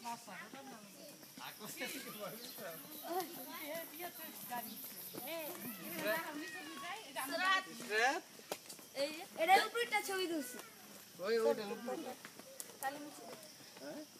এটার উপরে একটা ছবি তুলছি। ওই ওইটার উপরে।